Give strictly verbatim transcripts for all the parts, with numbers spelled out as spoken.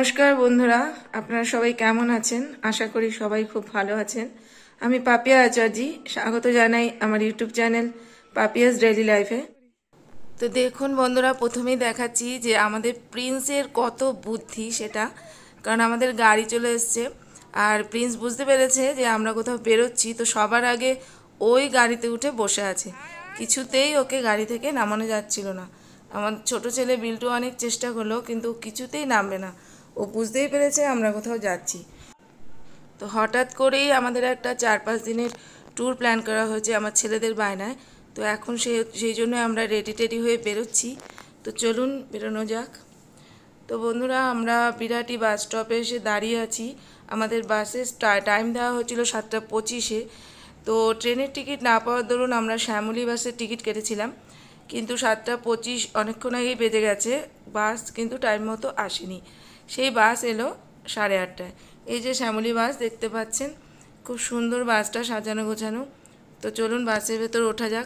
নমস্কার বন্ধুরা, আপনারা সবাই কেমন আছেন? আশা করি সবাই খুব ভালো আছেন। আমি পাপিয়া আচার্যি, স্বাগত জানাই আমার ইউটিউব চ্যানেল পাপিয়াস ডেইলি লাইফে। তো দেখুন বন্ধুরা, প্রথমেই দেখাচ্ছি যে আমাদের প্রিন্সের কত বুদ্ধি সেটা, কারণ আমাদের গাড়ি চলে এসছে আর প্রিন্স বুঝতে পেরেছে যে আমরা কোথাও বেরোচ্ছি, তো সবার আগে ওই গাড়িতে উঠে বসে আছে। কিছুতেই ওকে গাড়ি থেকে নামানো যাচ্ছিল না। আমার ছোট ছেলে বিল্টু অনেক চেষ্টা করলো, কিন্তু কিছুতেই নামবে না। ও বুঝতেই পেরেছে আমরা কোথাও যাচ্ছি। তো হঠাৎ করেই আমাদের একটা চার পাঁচ দিনের ট্যুর প্ল্যান করা হয়েছে আমার ছেলেদের বায়নায়। তো এখন সেই সেই জন্য আমরা রেডি টেডি হয়ে বেরোচ্ছি। তো চলুন বেরোনো যাক। তো বন্ধুরা, আমরা বিরাটি বাস স্টপে এসে দাঁড়িয়ে আছি। আমাদের বাসের টাইম দেওয়া হয়েছিল সাতটা পঁচিশে। তো ট্রেনের টিকিট না পাওয়ার দরুন আমরা শ্যামলী বাসের টিকিট কেটেছিলাম, কিন্তু সাতটা পঁচিশ অনেকক্ষণ আগেই বেজে গেছে, বাস কিন্তু টাইম মতো আসেনি। সেই বাস এলো সাড়ে আটটায়। এই যে শ্যামলী বাস দেখতে পাচ্ছেন, খুব সুন্দর বাসটা সাজানো গোছানো। তো চলুন বাসের ভেতর ওঠা যাক।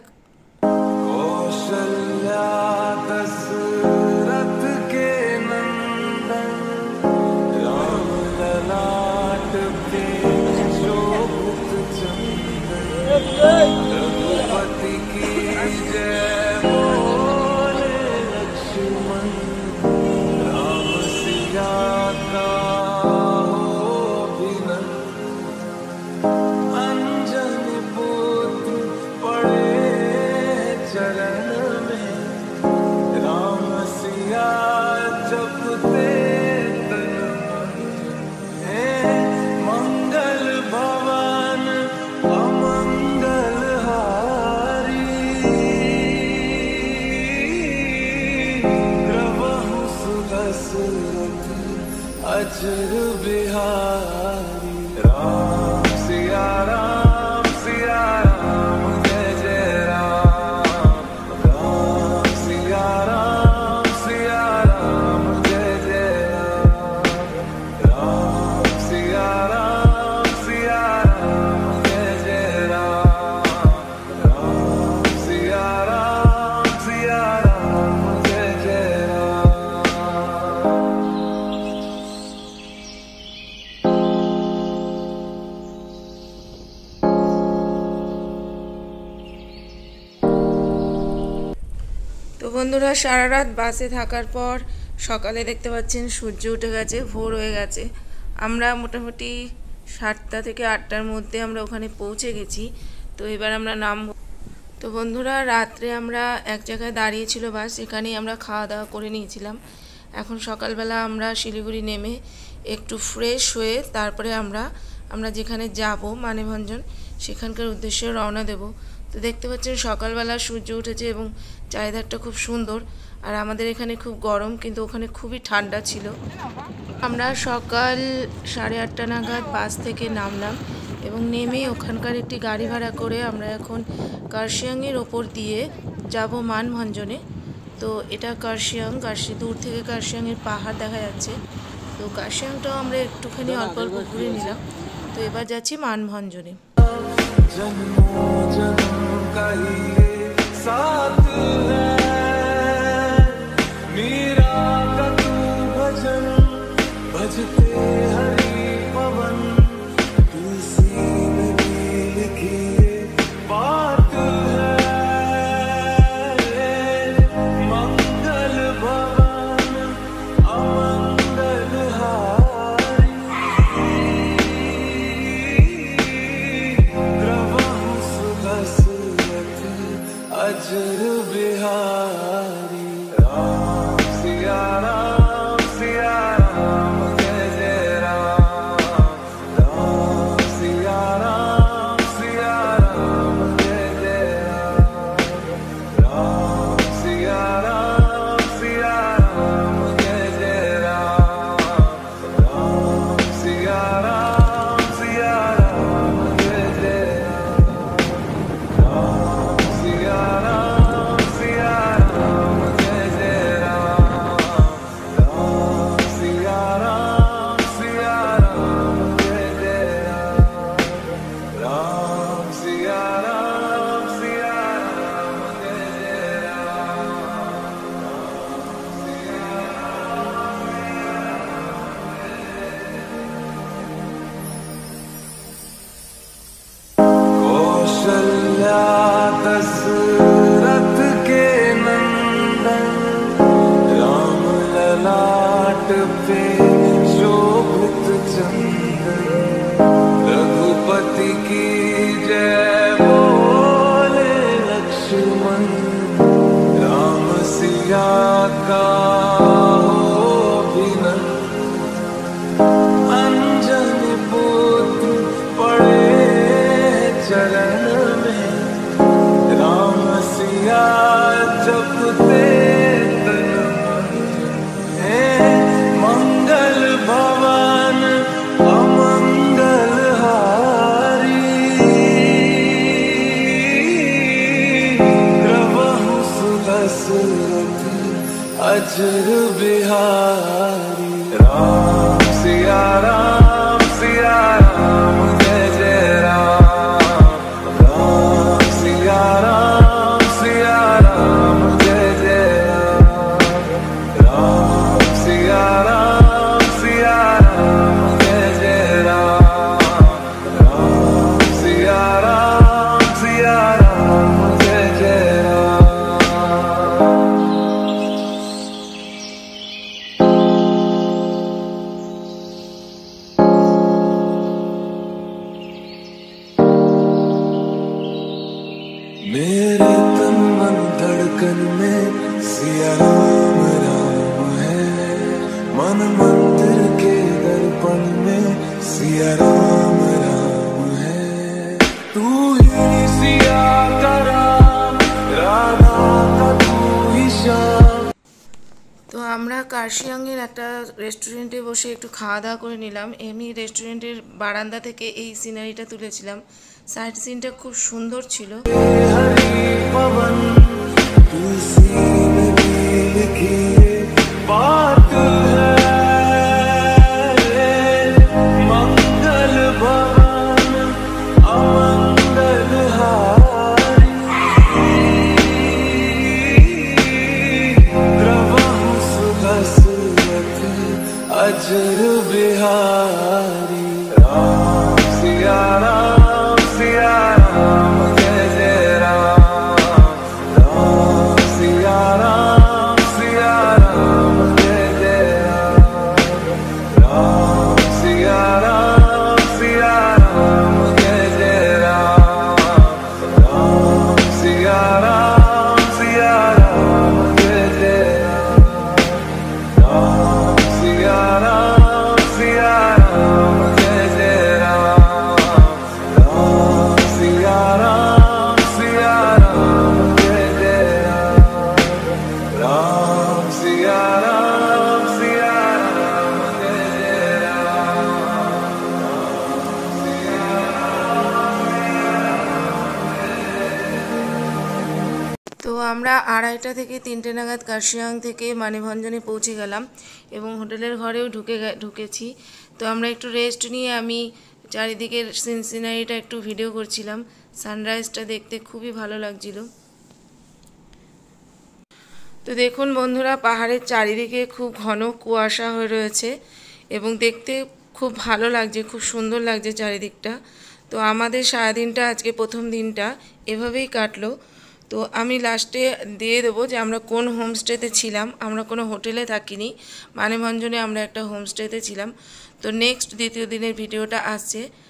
अजर बिहारी राम सिया राम सिया राम जय जय राम राम सिया राम सिया राम जय जय राम राम सिया राम सिया राम जय जय राम राम सिया राम सिया राम जय जय राम। তো বন্ধুরা, সারা রাত বাসে থাকার পর সকালে দেখতে পাচ্ছেন সূর্য উঠে গেছে, ভোর হয়ে গেছে। আমরা মোটামুটি সাতটা থেকে আটটার মধ্যে আমরা ওখানে পৌঁছে গেছি। তো এবার আমরা নামবো। তো বন্ধুরা, রাত্রে আমরা এক জায়গায় দাঁড়িয়েছিল বাস, এখানেই আমরা খাওয়া দাওয়া করে নিয়েছিলাম। এখন সকালবেলা আমরা শিলিগুড়ি নেমে একটু ফ্রেশ হয়ে তারপরে আমরা আমরা যেখানে যাব মানেভঞ্জন, সেখানকার উদ্দেশ্যে রওনা দেব। তো দেখতে পাচ্ছেন সকালবেলা সূর্য উঠেছে এবং চারিধারটা খুব সুন্দর। আর আমাদের এখানে খুব গরম, কিন্তু ওখানে খুবই ঠান্ডা ছিল। আমরা সকাল সাড়ে আটটা নাগাদ বাস থেকে নামলাম এবং নেমে ওখানকার একটি গাড়ি ভাড়া করে আমরা এখন কার্শিয়াংয়ের ওপর দিয়ে যাব মানভঞ্জনে। তো এটা কার্শিয়াং, কার্শি দূর থেকে কার্শিয়াংয়ের পাহাড় দেখা যাচ্ছে। তো কার্শিয়াংটাও আমরা একটুখানি অল্প অল্প ঘুরে নিলাম। তো এবার যাচ্ছি মানভঞ্জনে। जन्मों जन्म का ही साथ है मीरा का तू भजन भजते हरि पवन तुलसी में भी लिखी बात है मंगल भवन अमंगल हारी अजर बिहारी राम सिया राम सिया राम जय जय राम घाट पे शोभित चंदन, रघुपति की जय बोले लक्ष्मण, राम सिया का हो अभिनंदन। अंजनी पुत्र पड़े चरण में, राम सिया जपते तन मन। हे मंगल भवन अमंगल हारी, प्रभु सुदशरथ अजर बिहारी। राम सिया राम सिया राम जय जय राम, राम सिया राम सिया राम जय जय राम, राम सिया राम सिया राम जय जय राम, राम सिया राम सिया राम जय जय राम। मेरे तन मन धड़कन में सिया राम राम है, मन मंदिर के दर्पण में सिया राम राम है। तू ही सिया का राम, राधा का तू ही श्याम। তো আমরা কার্শিয়াংয়ের একটা রেস্টুরেন্টে বসে একটু খাওয়া দাওয়া করে নিলাম। এমনি রেস্টুরেন্টের বারান্দা থেকে এই সিনারিটা তুলেছিলাম। সাইড সিনটা খুব সুন্দর ছিল। हरि पवन तुलसी में नील की बात है, मंगल भवन अमंगल हारी, प्रभु सुदशरथ अजर बिहारी। राम सिया राम सिया राम जय जय राम, राम सिया राम सिया राम जय जय राम, राम सिया राम सिया राम जय जय राम, राम सिया राम सिया राम जय जय राम, राम सिया राम सिया राम जय जय राम, राम सिया राम सिया राम जय जय राम, राम सिया राम सिया राम जय जय তো আমরা আড়াইটা থেকে তিনটে নাগাদ কার্শিয়াং থেকে মানেভঞ্জনে পৌঁছে গেলাম এবং হোটেলের ঘরেও ঢুকে গে- ঢুকেছি। তো আমরা একটু রেস্ট নিয়ে আমি চারিদিকের সিন সিনারিটা একটু ভিডিও করছিলাম। সানরাইজটা দেখতে খুবই ভালো লাগছিল। তো দেখুন বন্ধুরা, পাহাড়ের চারিদিকে খুব ঘন কুয়াশা হয়ে রয়েছে এবং দেখতে খুব ভালো লাগছে, খুব সুন্দর লাগছে চারিদিকটা। তো আমাদের সারাদিনটা আজকে প্রথম দিনটা এভাবেই কাটলো। তো আমি লাস্টে দিয়ে দেবো যে আমরা কোন হোমস্টেতে ছিলাম। আমরা কোনো হোটেলে থাকিনি, মানেভঞ্জনে আমরা একটা হোমস্টেতে ছিলাম। তো নেক্সট দ্বিতীয় দিনের ভিডিওটা আসছে।